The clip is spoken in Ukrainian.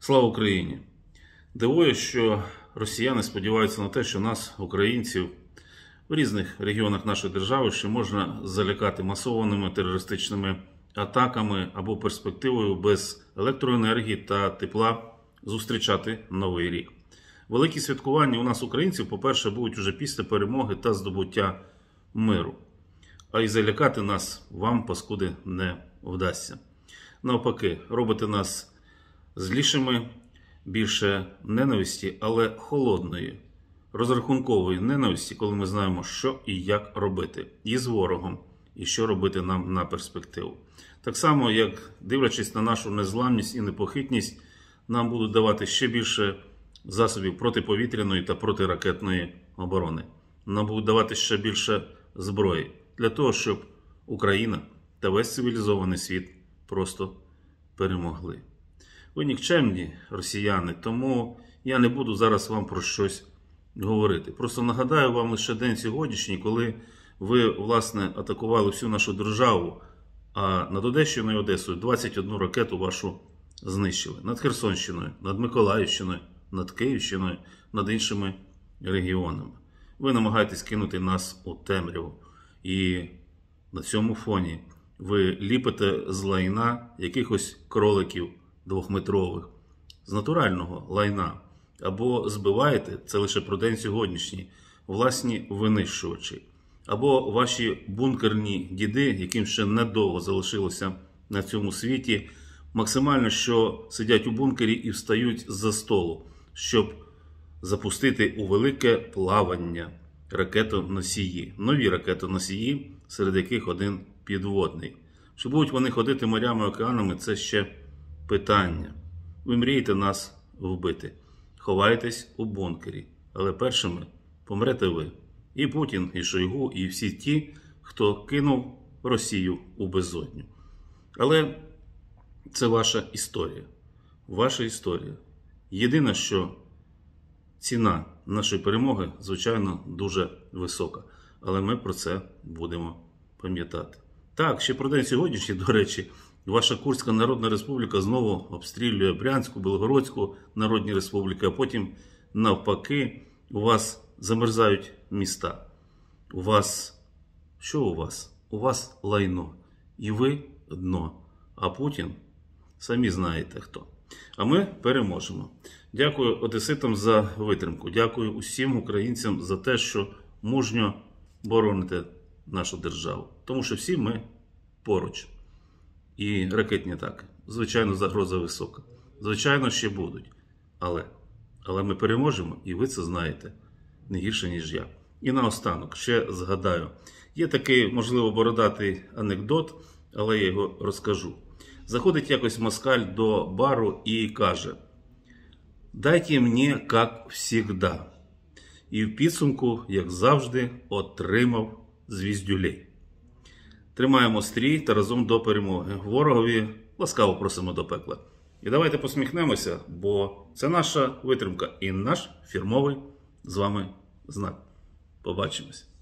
Слава Україні! Дивує, що росіяни сподіваються на те, що нас, українців, в різних регіонах нашої держави ще можна залякати масованими терористичними атаками або перспективою без електроенергії та тепла зустрічати Новий рік. Великі святкування у нас, українців, по-перше, будуть уже після перемоги та здобуття миру. А й залякати нас вам, паскуди, не вдасться. Навпаки, робите нас злішими, більше ненависті, але холодної, розрахункової ненависті, коли ми знаємо, що і як робити і з ворогом, і що робити нам на перспективу. Так само, як дивлячись на нашу незламність і непохитність, нам будуть давати ще більше засобів протиповітряної та протиракетної оборони. Нам будуть давати ще більше зброї для того, щоб Україна та весь цивілізований світ просто перемогли. Ви нікчемні росіяни, тому я не буду зараз вам про щось говорити. Просто нагадаю вам лише день сьогоднішній, коли ви, власне, атакували всю нашу державу, а над Одещиною і Одесою 21 ракету вашу знищили. Над Херсонщиною, над Миколаївщиною, над Київщиною, над іншими регіонами. Ви намагаєтесь кинути нас у темряву. І на цьому фоні ви ліпите з лайна якихось кроликів двохметрових, з натурального лайна, або збиваєте, це лише про день сьогоднішній, власні винищувачі, або ваші бункерні діди, яким ще недовго залишилося на цьому світі, максимально що сидять у бункері і встають з-за столу, щоб запустити у велике плавання ракетоносії, нові ракетоносії, серед яких один підводний. Чи будуть вони ходити морями, океанами, це ще питання. Ви мрієте нас вбити. Ховаєтесь у бункері. Але першими помрете ви. І Путін, і Шойгу, і всі ті, хто кинув Росію у безодню. Але це ваша історія. Ваша історія. Єдине, що ціна нашої перемоги, звичайно, дуже висока. Але ми про це будемо пам'ятати. Так, ще про день сьогоднішній, до речі, ваша Курська Народна Республіка знову обстрілює Брянську, Білгородську Народні Республіки, а потім навпаки у вас замерзають міста. У вас... Що у вас? У вас лайно. І ви дно. А Путін, самі знаєте хто. А ми переможемо. Дякую одеситам за витримку. Дякую усім українцям за те, що мужньо бороните нашу державу. Тому що всі ми поруч. І ракетні атаки. Звичайно, загроза висока. Звичайно, ще будуть. Але ми переможемо, і ви це знаєте не гірше, ніж я. І наостанок, ще згадаю. Є такий, можливо, бородатий анекдот, але я його розкажу. Заходить якось москаль до бару і каже: «Дайте мені, як всегда». І в підсумку, як завжди, отримав звіздюлей. Тримаємо стрій та разом до перемоги. Ворогові ласкаво просимо до пекла. І давайте посміхнемося, бо це наша витримка і наш фірмовий з вами знак. Побачимось.